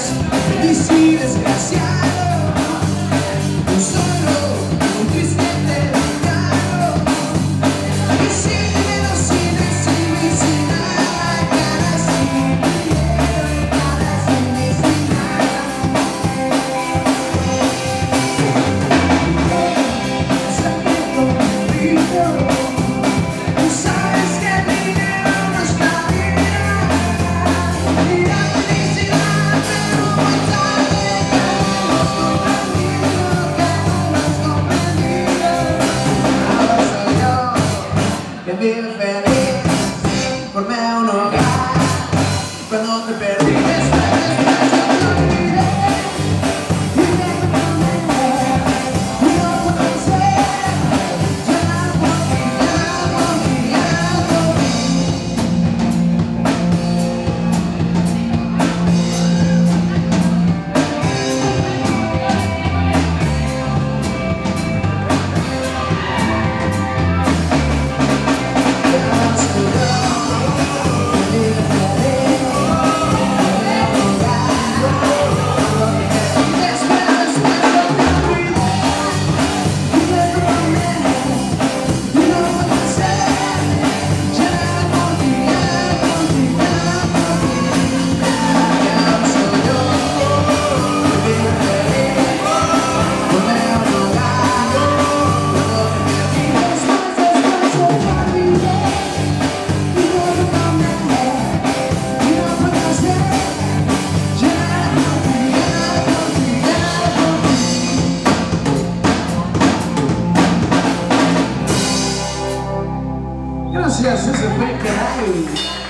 feliz y desgraciado, un solo, un triste regalo, y sin dinero, sin éxito y sin nada, cara sin dinero, cara sin nada. Sabe conmigo, tú sabes que el dinero no es la vida, y la felicidad pero muy tarde, que no lo has comprendido. Ahora soy yo que vive feliz, formé un hogar, cuando te perdí después yo te olvidé, y me enamoré, y no puedo ser, ya por ti, ya por ti, ya por ti. Gracias, ese fue Caray.